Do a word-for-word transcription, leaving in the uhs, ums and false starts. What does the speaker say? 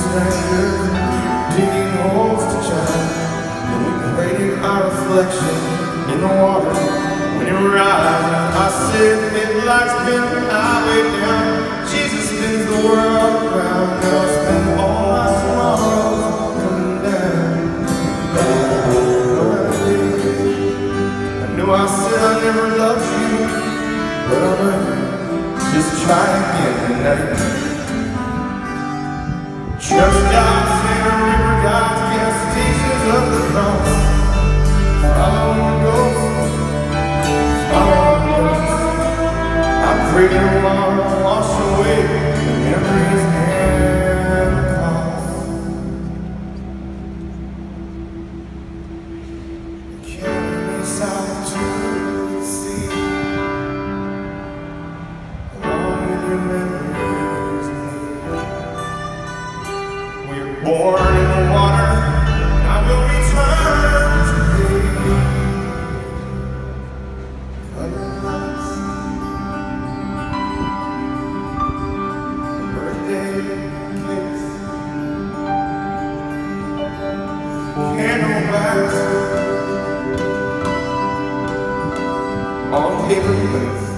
strangers, digging holes to chime, and we created our reflection in the water. When it rises, I said midlight's been the highway down. Jesus spins the world around, and I'll spend all my tomorrows coming down. I know I said I never loved you, but I'm ready. Just try again tonight. Trust God, Santa River, God's gifts, teachers of the cross. Follow the ghost, follow the ghost. I pray the water wash away the memories and the cost. Carry me south to the sea, along with your memories. We're born in the water, I will return to thee. Colored lights, birthday cakes, candle wax on paper plates.